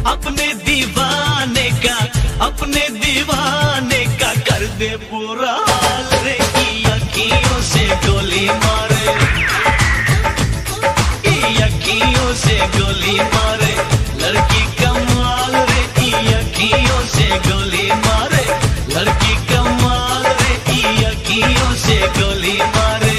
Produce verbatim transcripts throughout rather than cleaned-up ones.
अपने दीवाने का, अपने दीवाने का कर दे पूरा हाल रे। की अखियों से गोली मारे, की अखियों से गोली मारे, लड़की कमाल रे। की अखियों से गोली मारे, लड़की कमाल रे। की अखियों से गोली मारे।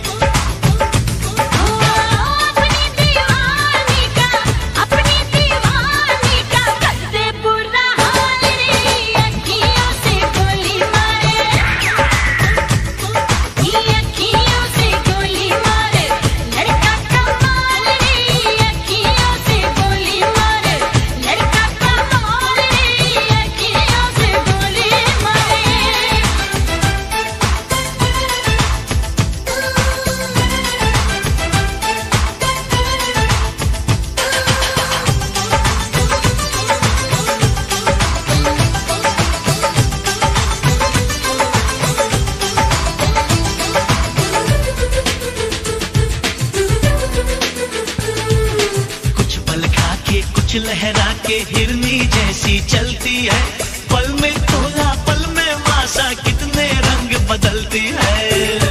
कुछ लहरा के हिरनी जैसी चलती है, पल में तोला पल में मासा, कितने रंग बदलती है।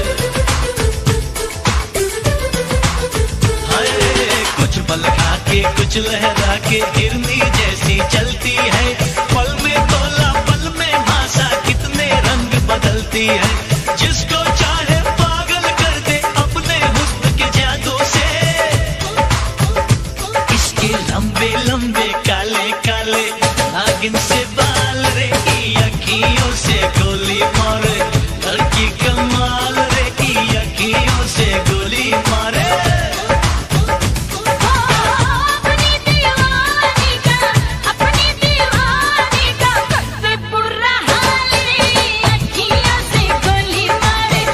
हाय कुछ पल खा के कुछ लहरा के हिरनी जैसी चलती है, पल में तोला पल में मासा, कितने रंग बदलती है। जिसको चाहे पागल कर दे अपने हुस्न के जादू से, इसके लंबे लंबे काले काले नागिन से बाल रे। की अखियों से गोली मारे, लड़की कमाल रे। की अखियों से गोली मारे। अपनी दीवानी का, अपनी दीवानी का कर दे बुरा हाल रे। अखियों से गोली मारे,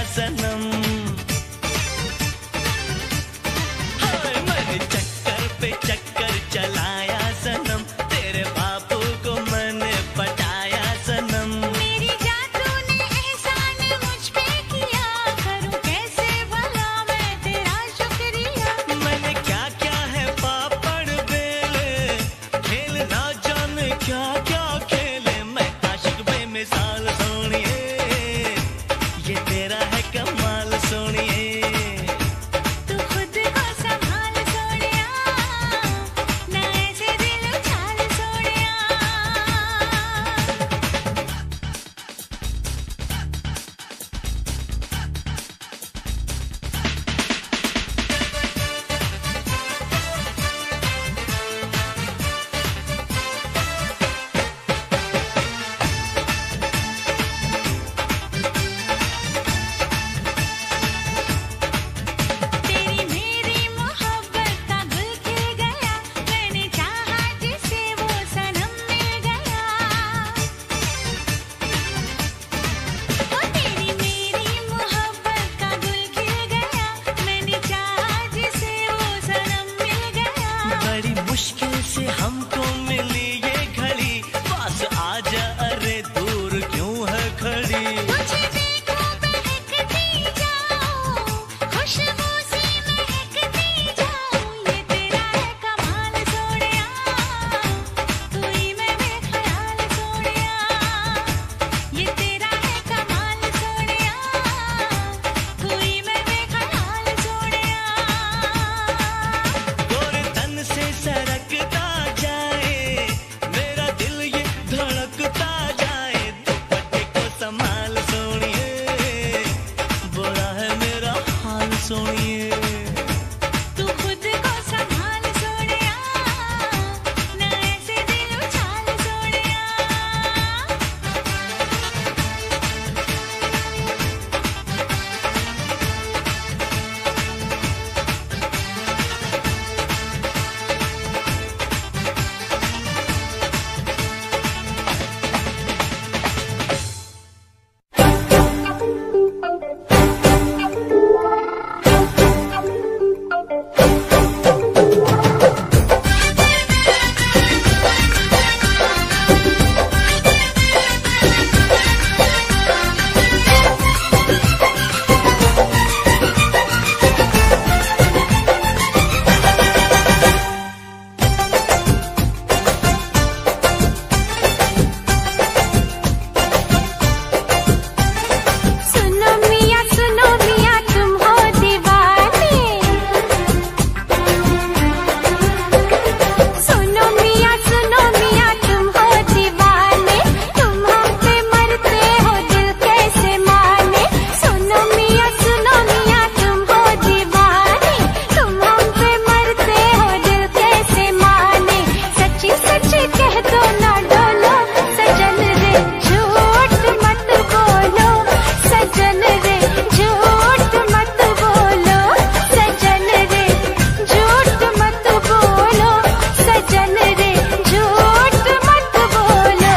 सनम। हाय मैंने चक्कर पे चक्कर चलाया सनम, तेरे बापू को मैंने पटाया सनम। मेरी जान तूने एहसान मुझ पे किया, करूं कैसे भला मैं तेरा शुक्रिया। मैंने क्या क्या है पापड़ बेले, खेल ना जाने क्या क्या खेले। मैं आशिक बेमिसाल सोनिए, ये तेरा है कमाल सोनिए। तू खुद को संभाल सोनिया, ना ऐसे दिल उछाल सोनिया। तेरी मेरी मोहब्बत का गुल खिल गया, मैंने चाहा जिसे वो सनम मिल गया। ओ तेरी मेरी मोहब्बत का गुल खिल गया, मैंने चाहा जिसे वो सनम मिल गया। बड़ी मुश्किल से हमको मिली ये घड़ी, पास आजा अरे दूर क्यों है खड़ी। तुझे देखो बहकती जाऊं, खुशबू सी महकती जाऊं। ये तेरा है कमाल सोनिया, तू ही मैं बेख्याल सोनिया। ये तेरा है कमाल सोनिया, तू ही मैं बेख्याल सोनिया। गोरे तन से सरकता जाए मेरा दिल, ये धड़कता जाए। दुपट्टे को संभाल सोनिए, बुरा है मेरा हाल सोनिए। तू खुद को संभाल सोनिया, ना ऐसे दिल उछाल सोनिया। सुनो मियां सुनो मियां तुम हो दीवाने, सुनो मियां सुनो मियां तुम हो दीवाने। तुम हम पे मरते हो दिल कैसे माने। सुनो मियां सुनो मियां तुम हो दीवाने, तुम हम पे मरते हो दिल कैसे माने। सच्ची सच्ची कह दो ना डोलो सजन रे, झूठ मत बोलो सजन रे, झूठ मत बोलो सजन रे, झूठ मत बोलो सजन रे, झूठ मत बोलो।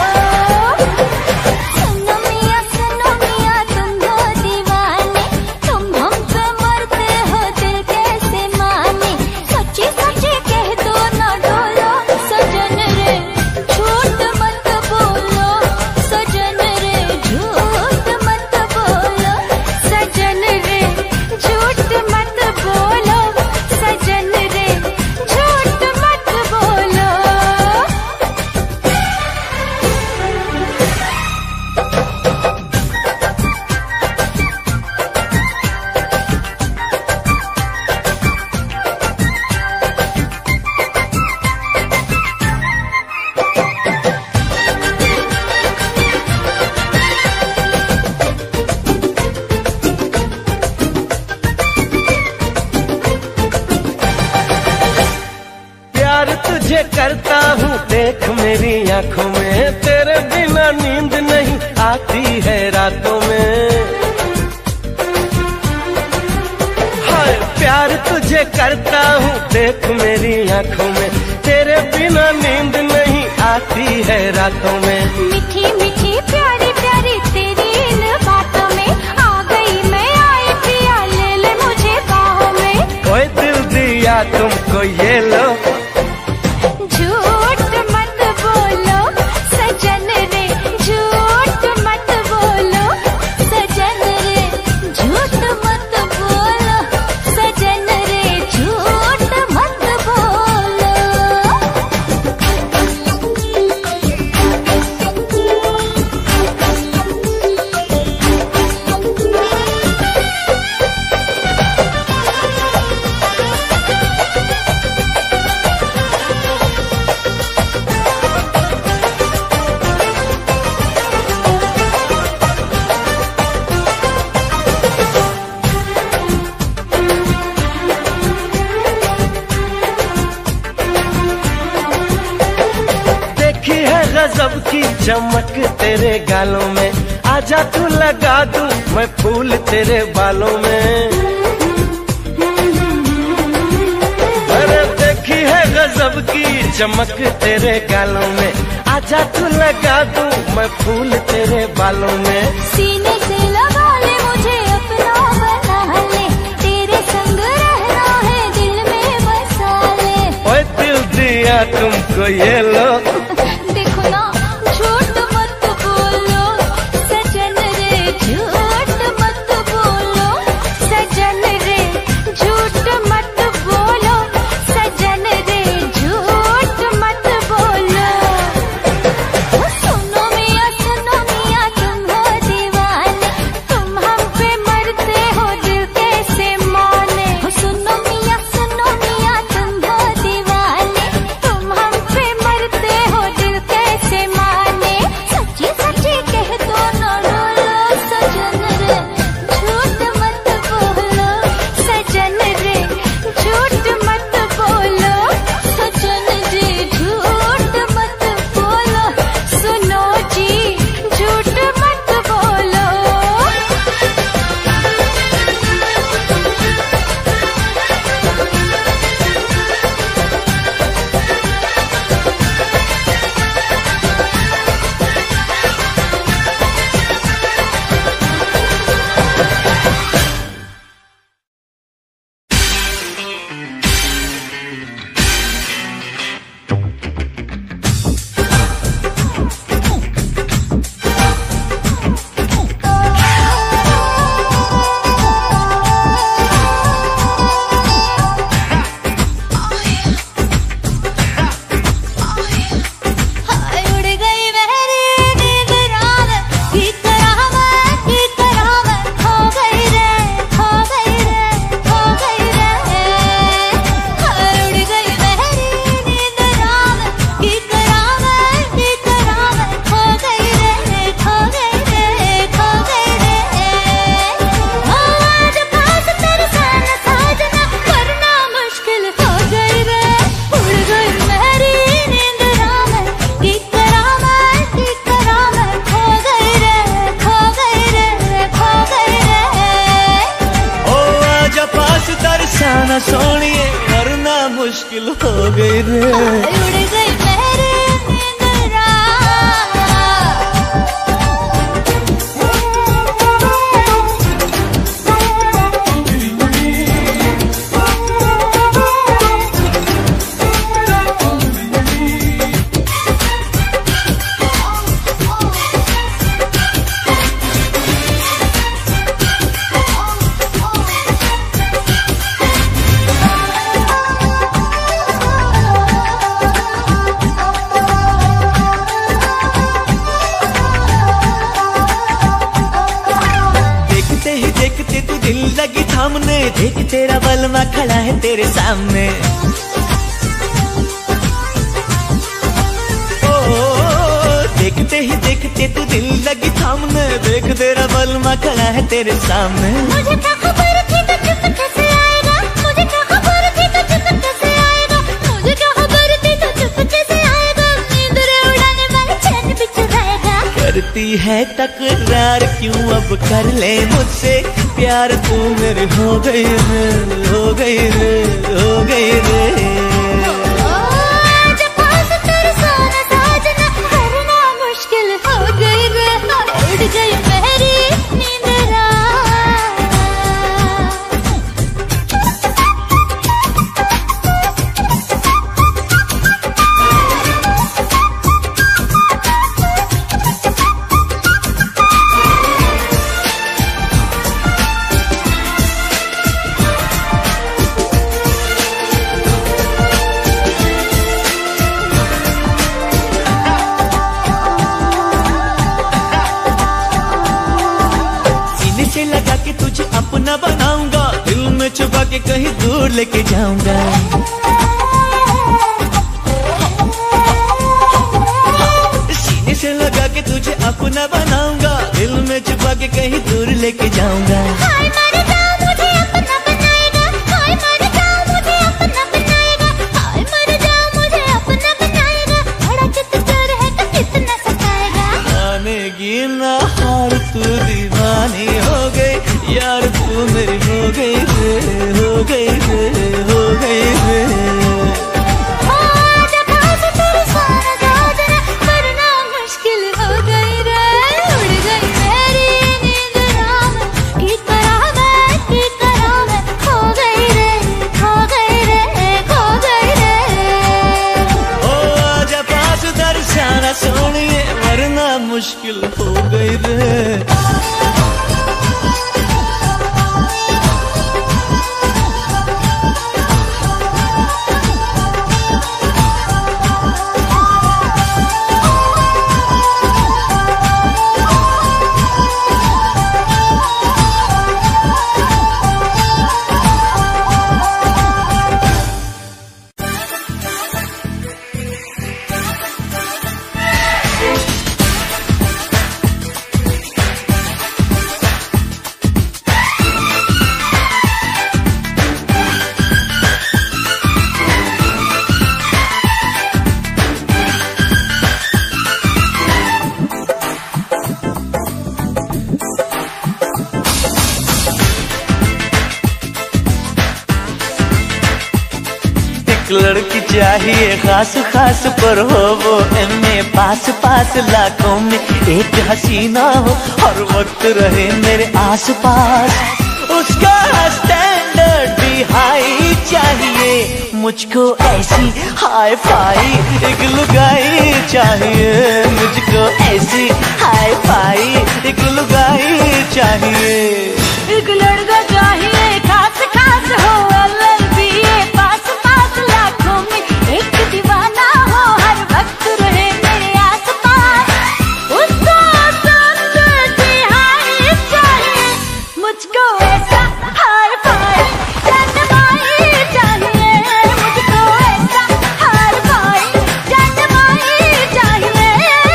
सुनो मियां सुनो मियां तुम हो दीवाने, तुम हम पे मरते हो दिल कैसे माने। सच्ची सच्ची कह दो ना डोलो सजन रे, झूठ मत बोलो सजन रे, झूठ मत बोलो सजन रे, झूठ मत बोलो सजन रे, झूठ मत बोलो। प्यार तुझे करता हूँ देख मेरी आंखों में, तेरे बिना नींद नहीं आती है रातों में। हाय प्यार तुझे करता हूँ देख मेरी आंखों में, तेरे बिना नींद नहीं आती है रातों में। मीठी मीठी प्यारी प्यारी तेरी इन बातों में आ गई मैं, आ तुमको ये लो। झूठ मत बोलो सजन रे, झूठ मत बोलो सजन रे, झूठ मत बोलो सजन रे, झूठ मत बोलो। देखी है गजब की चमक तेरे गालों में, आजा तू लगा दूं मैं फूल तेरे बालों में। अरे देखी है गजब की चमक तेरे गालों में, आजा तू लगा दूं मैं फूल तेरे बालों में। सीने से लगा ले मुझे अपना बना ले, तेरे संग रहना है दिल में बसा ले। ओए दिल दिया तुमको ये लो। देखो ना झूठ मत बोलो सजन रे, झूठ मत बोलो सजन रे, झूठ मत बोलो सजन रे, झूठ मत बोलो। ओ सुनो मियां सुनो मियां तुम हो दीवाने, तुम हम पे मरते हो दिल कैसे माने। ओ सुनो मियां सुनो मियां तुम हो दीवाने, तुम हम पे मरते हो दिल कैसे माने। सच्ची सच्ची कह दो ना डोलो सजन रे, झूठ मत बोलो सजन रे, झूठ मत बोलो सजन जी, झूठ मत बोलो। सुनो जी झूठ मत बोलो। हाय उड़ गई मेरी नींद रात, की तरह मैं की तरह मैं खो गई रे, खो गई रे, खो गई रे। हाय उड़ गई मेरी नींद रात, की तरह मैं की तरह मैं खो गई रे, खो गई रे, खो गई रे। आज पास तेरे साथ साजना करना मुश्किल हो गई रे। उड़ गई मेरी नींद रात, की तरह मैं की तरह मैं खो गई रे, खो गई रे, खो गई रे। ओ आजा पास तरसाना सोनिए, वरना मुश्किल हो गई रे। उड़ गई मेरी नींद रात। देखते ही देखते तू दिल लगी थामने, देख तेरा बलमा खड़ा है तेरे सामने। ओ देखते ही देखते तू दिल लगी थामने, देख तेरा बलमा खड़ा है तेरे सामने। मुझे क्या खबर थी तो चुप कैसे आएगा, मुझे क्या खबर थी तो चुप कैसे आएगा, मुझे क्या खबर थी तो चुप कैसे आएगा। नींद रे उड़ाने वाले चैन भी चुराएगा। करती है तकरार क्यों अब कर ले मुझसे प्यार, तू मेरी हो गई रे, हो गई रे, हो गई रे। आज पास तेरे सोना साजना करना मुश्किल हो गई रे। उड़ गई मेरी नींद रात। के कहीं दूर लेके जाऊंगा। सीने से लगा के तुझे अपना बनाऊंगा, दिल में छुपा के कहीं दूर लेके जाऊंगा। हाय मर जाओ मुझे अपना बनाएगा, हाय मर जाओ मुझे अपना बनाएगा, हाय मर जाओ मुझे अपना बनाएगा। बड़ा चित चोर है तो कितना सताएगा। मानेगी ना हार तू दीवानी हो गई यार, तू मेरी हो गई रे, हो गई रे, हो गई रे। ओ आजा पास तेरे सारा गाजरा, वरना मुश्किल हो गई रे। उड़ गई मेरी नींद राम की करामत की करामत, खो गई रे, खो गई रे, खो गई रे। ओ आजा पास दर्शाना सोनिए, वरना मुश्किल हो गई रे। लड़की चाहिए खास खास, पर हो वो एमए पास पास। लाखों में एक हसीना हो, हर वक्त रहे मेरे आस पास। उसका स्टैंडर्ड भी हाई चाहिए, मुझको ऐसी हाई फाई एक लुगाई चाहिए। मुझको ऐसी हाई फाई एक लुगाई चाहिए। एक लड़का चाहिए खास खास हो, एलएलबी पास पास। लाखों में एक दीवाना हो, हर वक्त रहे मेरे आस पास। उसको स्टैंडर्ड भी हाई चाहिए, मुझको ऐसा हाई फाई जनमाई चाहिए। मुझको ऐसा हाई फाई जनमाई चाहिए।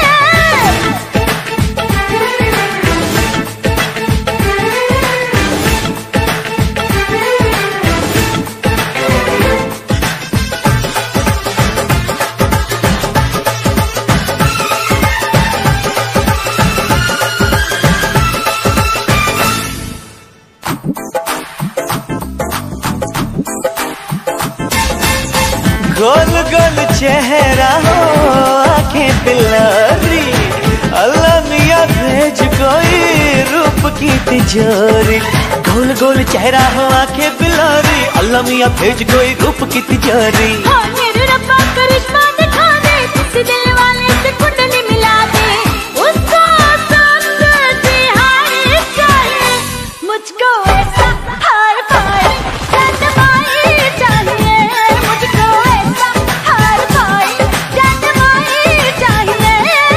गोल गोल चेहरा हो, आंखें बिलारी। अल्लाह मियाँ भेज कोई रूप की तिजोरी। गोल गोल चेहरा हो, आंखें बिलारी। अल्लाह मियाँ भेज कोई रूप की तिजोरी। हाँ मेरे रब्बा करिश्मा दिखा दे, किसी दिल वाले से कुंडली मिला दे। उसको स्टैंडर्ड भी हाई चाहिए, मुझको ऐसा हाई फाई जनमाई चाहिए। मुझको ऐसा हाई फाई जनमाई चाहिए।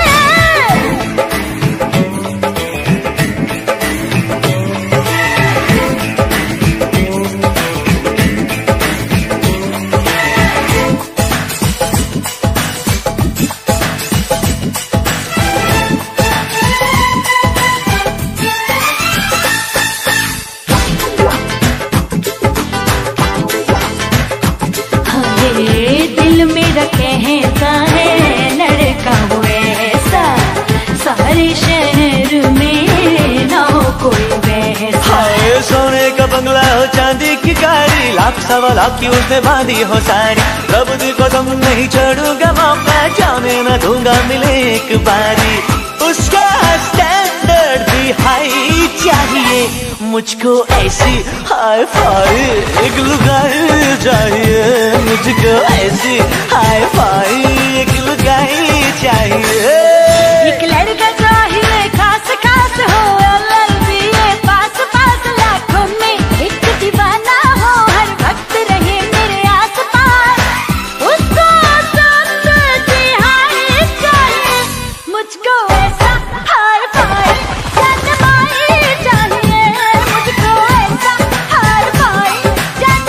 ये दिल में रखे हैं सारे लड़का वो ऐसा, सारे शहर में ना हो कोई वैसा। हाय सोने का बंगला हो, चांदी की गाड़ी, लाख सवा लाख की उसने बांधी हो सारी। रब दी कसम नहीं छोड़ूंगा मौका, जाने न दूंगा मिले एक बारी। उसका स्टैंडर्ड भी हाई चाहिए, मुझको ऐसी हाई फाई एक लुगाई चाहिए। मुझको ऐसी हाई फाई एक लुगाई चाहिए। एक लड़का चाहिए खास खास हो, एलएलबी पास पास। लाखों में एक दीवाना हो, हर वक्त रहे मेरे आस पास। उसको स्टैंडर्ड भी हाई चाहिए, मुझको ऐसा हाई फाई जनमाई चाहिए। मुझको ऐसा हाई फाई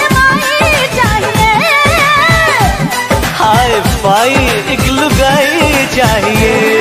चाहिए।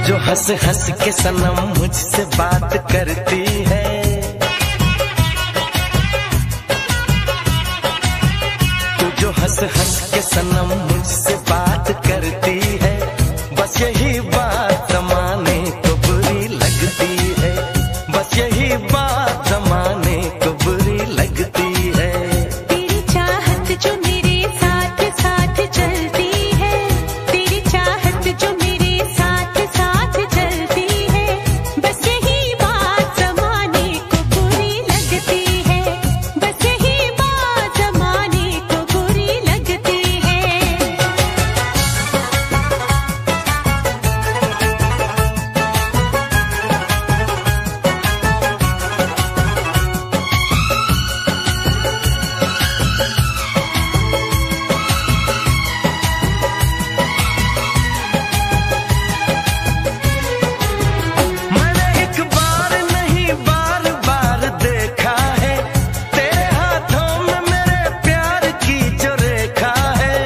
जो हंस हंस के सनम मुझसे बात करती है, तू जो हंस हंस के सनम मुझसे बात करती है, बस यही बात जमाने को बुरी लगती है, बस यही बात जमाने को बुरी लगती है। तेरी चाहत जो मेरे साथ साथ चलती है, तेरी चाहत जो मेरे साथ साथ चलती है, बस यही बात जमाने को बुरी लगती है, बस यही बात जमाने को बुरी लगती है। मैंने एक बार नहीं बार बार देखा है, तेरे हाथों में मेरे प्यार की जो रेखा है।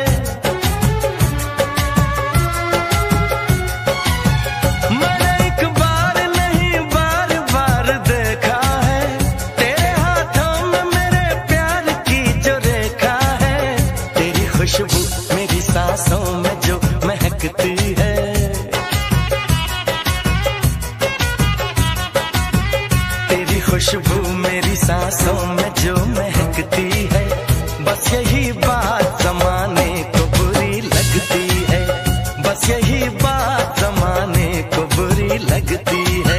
मैंने एक बार नहीं बार बार देखा है, तेरे हाथों में मेरे प्यार की जो रेखा है। तेरी खुशबू मेरी सांसों में जो महकती है, तेरी खुशबू मेरी सांसों में जो महकती है, बस यही बात जमाने को बुरी लगती है, बस यही बात जमाने को बुरी लगती है।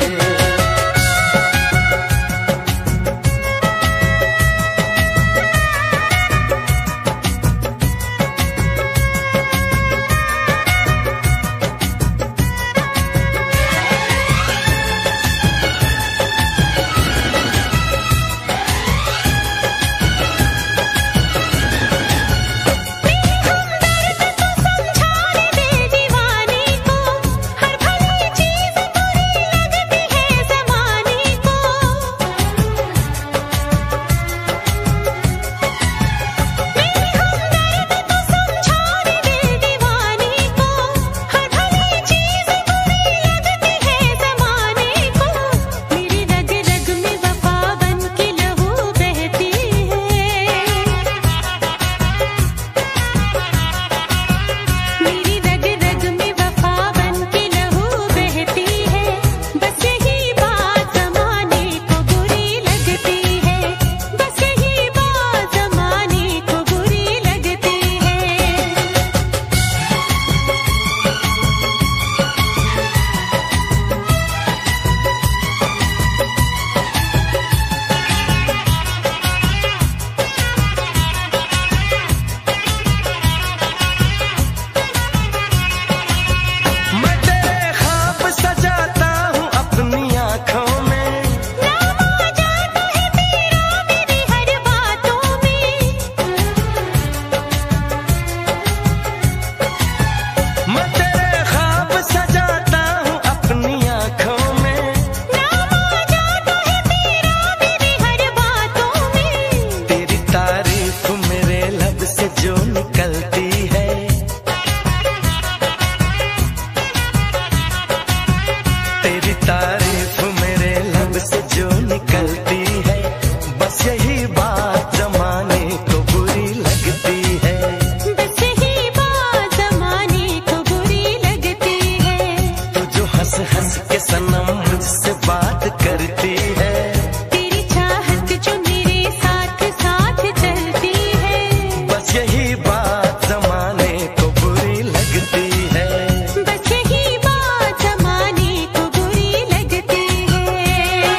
समझाने दे दीवाने को, हर भली चीज बुरी लगती है जमाने को। मेरी हमदर्द तो समझाने दे दीवाने को, हर भली चीज बुरी लगती है जमाने को। मेरी रग रग में वफा बन के लहू बहती है, मेरी रग रग में वफा बन के लहू बहती है, बस यही बात जमाने को बुरी लगती है, बस यही बात जमाने को बुरी लगती है। मैं तेरे ख्वाब सजाता हूँ अपनी आँखों में, नाम आ जाता है तेरा मेरी हर बातों में, मैं तेरे ख्वाब सजाता हूँ अपनी आँखों में। नाम आ जाता है तेरा मेरी हर बातों में। तेरी तारीफ मेरे लब से जो निकलती है, तेरी तारीफ मेरे लब से जो निकलती है, बस यही बात जमाने को बुरी लगती है, बस यही बात जमाने को बुरी लगती है। तू जो हंस हंस के सनम मुझसे बात करती है, तेरी चाहत जो मेरे साथ साथ चलती है, बस यही बात जमाने को बुरी लगती है। बस यही बात जमाने को बुरी लगती है।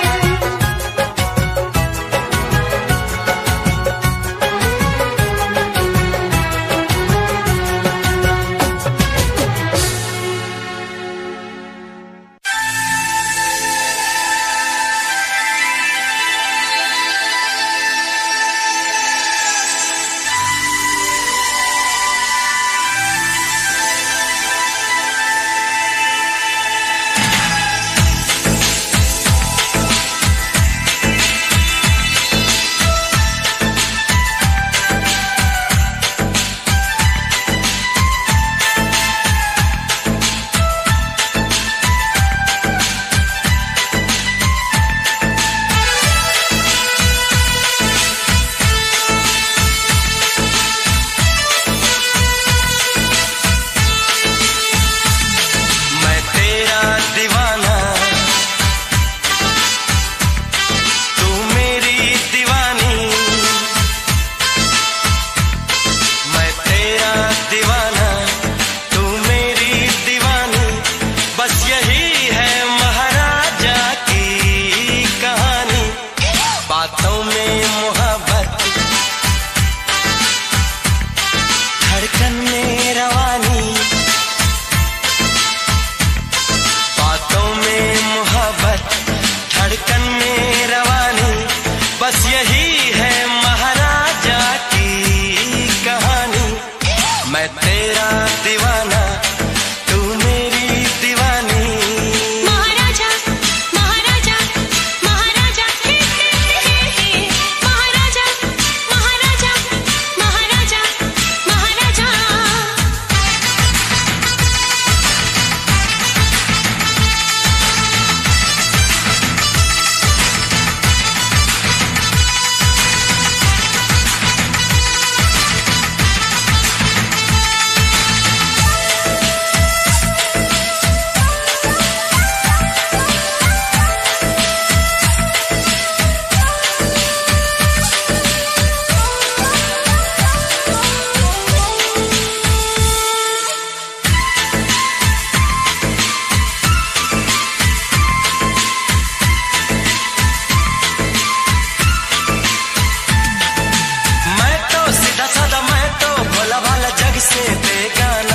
बस यही है महाराजा की कहानी, बातों में मोहब्बत, धड़कन में रवानी, बातों में मोहब्बत, धड़कन में रवानी, बस यही है महाराजा की कहानी। मैं तेरा दीवाना, तू मेरी दीवानी। महाराजा महाराजा महाराजा हे हे हे महाराजा महाराजा महाराजा महाराजा। मैं तो सीधा साधा, मैं तो भोला भाला, जग से बेगाना।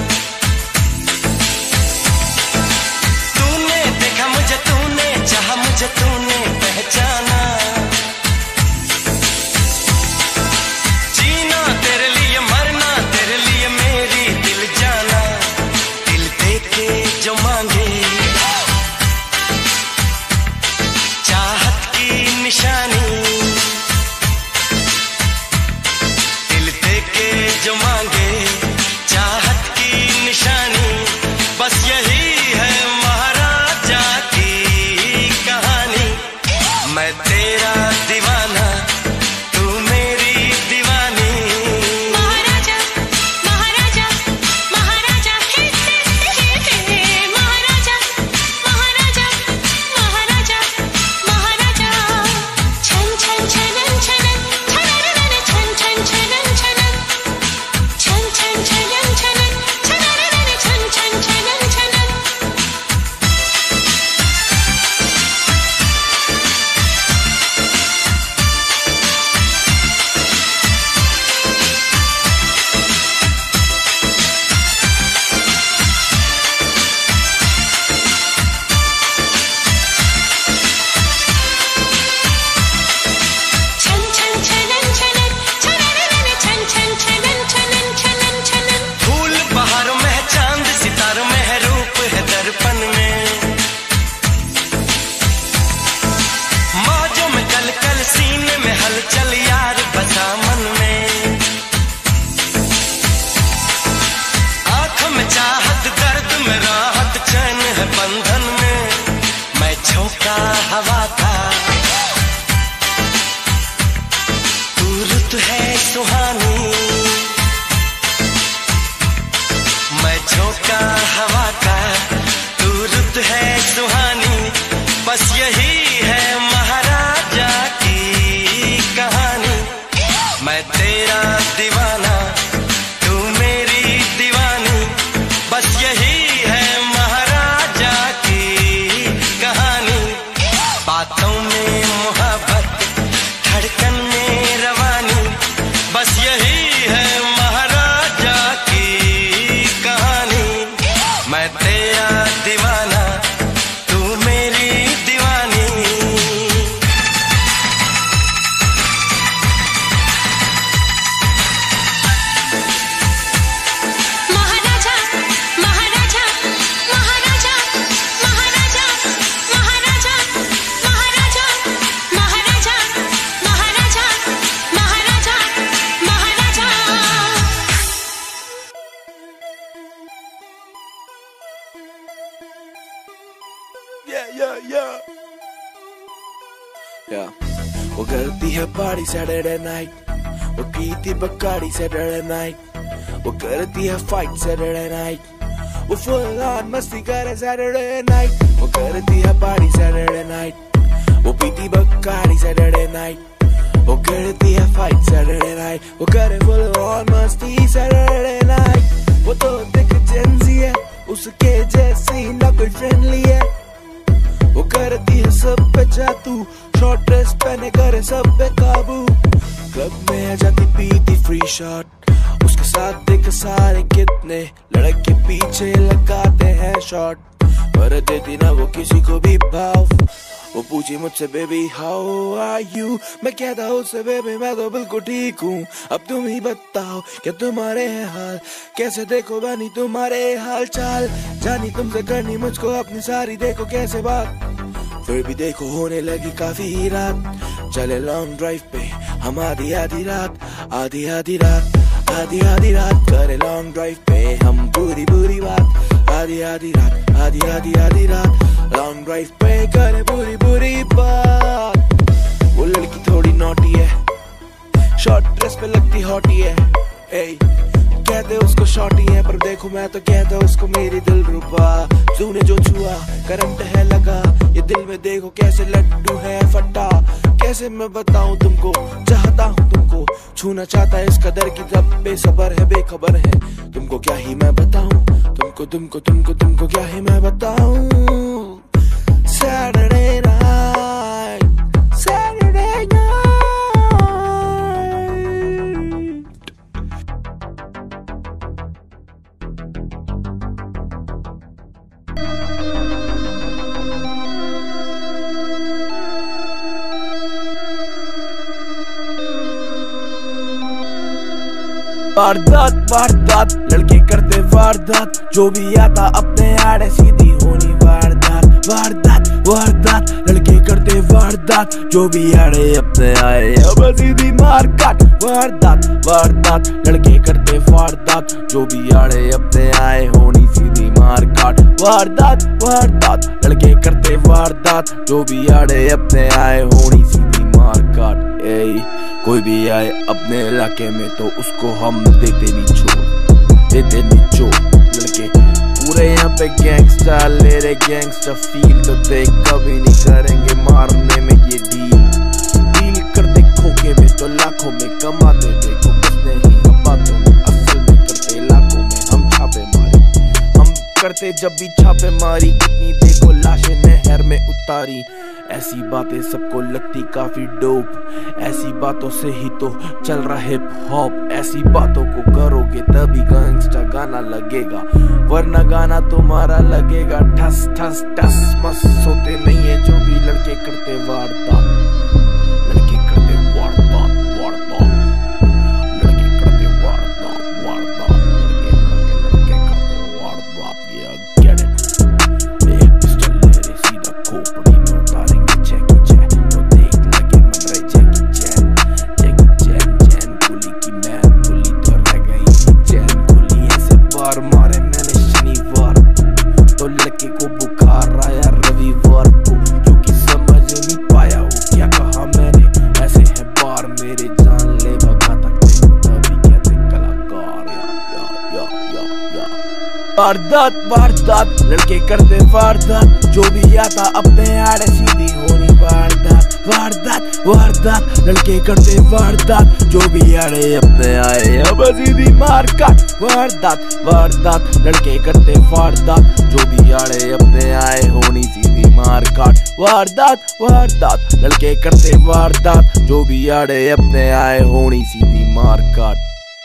तूने देखा मुझे, तूने चाहा मुझे, तूने पहचाना। जीना तेरे लिए, मरना तेरे लिए, मेरी दिल जाना। दिल दे के जो मांगे, चाहत की निशानी, दिल दे के जो मांगे, चाहत की निशानी, बस यही है महाराजा की कहानी। मैं तेरा दीवाना, तू मेरी दीवानी। महाराजा महाराजा महाराजा हे हे हे महाराजा महाराजा महाराजा महाराजा। छन छन छनन छनन छनन छन छन छनन छनन छन छन छनन छनन छनन छन छन छनन छनन। छन छन छनन छनन छनन छन छन छनन छनन छनन छनन। फूल बहारों में है, चांद सितारों में है, रूप है दर्पण में। मौजों में कल कल, सीने में हलचल, यार बसा मन में। आंखों में चाहत, दर्द में राहत, चैन है बंधन में। मैं झोंका हवा का, तू रुत है सुहानी। मैं झोंका हवा का, तू रुत है सुहानी, बस यही है महाराजा की कहानी। मैं तेरा दीवाना, तू मेरी दीवानी, बस यही है महाराजा की कहानी। बातों में मोहब्बत, धड़कन में रवानी, बस यही है महाराजा की कहानी। मैं तेरा दीवाना, तू मेरी दीवानी। महाराजा महाराजा महाराजा महाराजा महाराजा महाराजा महाराजा महाराजा महाराजा महाराजा। Yeah, yeah, yeah. Yeah. वो करती है पार्टी सैटरडे नाइट, वो पीती बकारी सैटरडे नाइट, वो करती है फाइट सैटरडे नाइट, वो फुल ऑन मस्ती करे सैटरडे नाइट। वो करती है पार्टी सैटरडे नाइट, वो पीती बकारी सैटरडे नाइट, वो करती है फाइट सैटरडे नाइट, वो करे फुल ऑन मस्ती सैटरडे नाइट। वो तो दिख जेंजी है, उसके जैसी ना कोई फ्रेंडली है। वो करती है सब पे जादू, शॉर्ट ड्रेस पहने करे सब पे काबू। क्लब में आ जाती पीती फ्री शॉट, उसके साथ देख सारे कितने लड़के पीछे लगाते हैं शॉट। पर देती ना वो किसी को भी भाव, वो पूछी मुझसे बेबी हाउ आर यू, मैं कहता हूँ उससे बेबी मैं तो बिल्कुल ठीक हूँ। अब तुम ही बताओ क्या तुम्हारे हैं हाल, कैसे देखो बानी तुम्हारे हाल चाल। जानी तुमसे करनी मुझको अपनी सारी, देखो कैसे बात, फिर भी देखो होने लगी काफी रात। चले लॉन्ग ड्राइव पे हम आधी आधी रात, आधी आधी रात, आधी आधी रात करे लॉन्ग ड्राइव पे हम पूरी पूरी बात। आधी आधी रात, आधी आधी आधी रात लॉन्ग ड्राइव पे करे पूरी पूरी बात। वो लड़की थोड़ी नॉटी है, शॉर्ट ड्रेस पे लगती हॉटी है। ए, कहते उसको शॉर्टी है पर देखो मैं तो कहता उसको मेरी दिल रुबा। तूने जो छुआ करंट है लगा, ये दिल में देखो कैसे लड्डू है फटा। कैसे मैं बताऊं तुमको, चाहता हूं तुमको, छूना चाहता है इस कदर की तब बेसबर है बेखबर है। तुमको क्या ही मैं बताऊं, तुमको तुमको तुमको तुमको क्या ही मैं बताऊं। Saturday night, Saturday night. वारदात वारदात लड़के करते वारदात, जो भी आता अपने आड़े सीधी होनी वारदात। वारदात वारदात लड़के करते वारदात, जो भी आड़े अपने आए अब सीधी मार काट। वारदात वारदात लड़के करते वारदात, जो भी आड़े अपने आए होनी सीधी मार काट। वारदात वारदात लड़के करते वारदात, जो भी आड़े अपने आए होनी सीधी मार काट। ए, कोई भी आए अपने इलाके में तो उसको हम देते नहीं छोड़, देते नहीं छोड़। लड़के पूरे यहाँ पे गैंगस्टर ले रहे गैंगस्टर फील, तो देख कभी नहीं करेंगे मारने में ये डील। डील करते खोखे में तो लाखों में कमाते, देखो किसने ही हम बातों में असल में करते लाखों में हम छापे मारी। हम करते जब भी छापे मारी, कितनी देखो लाशें नहर में उतारी। ऐसी बातें सबको लगती काफी डोप, ऐसी बातों से ही तो चल रहा हिप हॉप। ऐसी बातों को करोगे तभी गैंगस्टर गाना लगेगा, वरना गाना तुम्हारा लगेगा ठस ठस ठस मस। सोते नहीं है जो भी लड़के करते वारदात, लड़के करते वारदात वारदात, लड़के करते वारदात वारदात, लड़के लड़के लड़के करते वारदात। ये गेट इट, एक पिस्टल ले रहे सीधा खोपड़ी में उतारेंगे जैकी चैन, तो देख लगे मन रहे जैकी चैन। जैकी चैन चैन कुली की मैन कुली तो रह गई चैन कुली। ऐसे बार मारे मैंने शनिवार, तो लड़के को बुखार आया रविवार को, जो कि समझ नहीं पाया वो क्या कहा मैंने। ऐसे है बार मेरे जान ले भगा तक देखो तभी कहते कलाकार। या या या या या वारदात वारदात लड़के करते वारदात, जो भी आता अपने आड़े सीधी होनी वारदात। वारदात वारदात लड़के करते वारदात, जो भी आड़े अपने आए अब सीधी मार काट। वारदात वारदात लड़के करते वारदात, जो भी आड़े अपने आए होनी सीधी मार काट। वारदात वारदात लड़के करते वारदात, जो भी आड़े अपने आए होनी सीधी मार काट।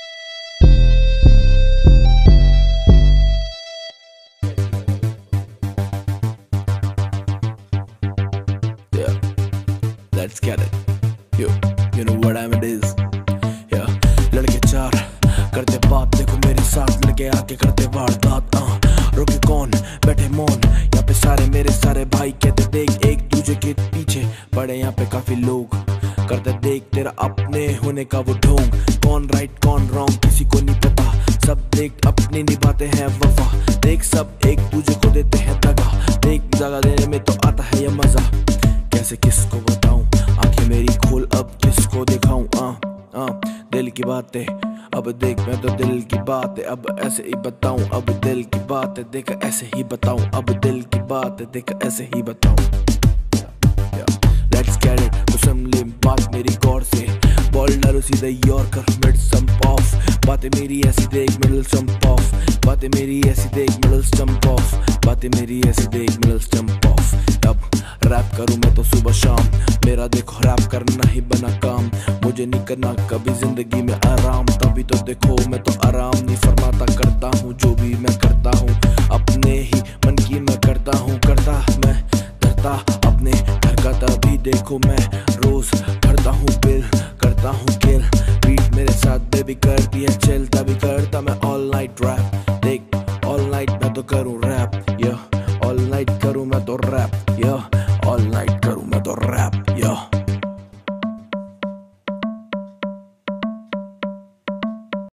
Let's get it. You, you know what time it is. Yeah. लड़के चार करते बात, देखो मेरे साथ लड़के आके करते वारदात। uh, रोके कौन बैठे मौन, यहाँ पे सारे मेरे सारे भाई कहते देख एक दूसरे के पीछे पड़े यहाँ पे काफी लोग। करते देख तेरा अपने होने का वो ढोंग, कौन राइट कौन रॉन्ग किसी को नहीं पता। सब देख अपने निभाते हैं वफा, देख सब एक दूसरे को देते हैं दगा। देख दगा देने में तो आता है ये मजा, कैसे किसको बताऊं आंखें मेरी खोल अब किसको दिखाऊं। आ, आ, दिल की बातें अब देख मैं तो दिल की बात है अब ऐसे ही बताऊं। अब दिल की बात है देख ऐसे ही बताऊं, अब दिल की बात है देख ऐसे ही बताऊं। Let's get it, तो सुन ले बात मेरी गौर से। बॉल डालो सीधा यॉर्कर मिड स्टंप ऑफ, बातें मेरी ऐसी देख मिडल स्टंप ऑफ, बातें मेरी ऐसी देख मिडल स्टंप ऑफ, बातें मेरी ऐसी देख मिडल स्टंप ऑफ। अब रैप करूं मैं तो सुबह शाम, मेरा देखो रैप करना ही बना काम, मुझे नहीं करना कभी जिंदगी में आराम, तभी तो देखो मैं तो आराम नहीं फरमाता, करता हूँ जो भी मैं करता हूँ अपने ही मन की मैं करता हूँ, करता मैं करता अपने घर का, तभी देखो मैं रोज करता हूँ बिल, करता हूँ किल, बीट मेरे साथ बेबी करती है चिल, तभी करता मैं ऑल नाइट रैप, देख ऑल नाइट मैं तो करूँ रैप, या ऑल नाइट करूँ मैं तो रैप, या ऑल नाइट करूँ मैं तो रैप, या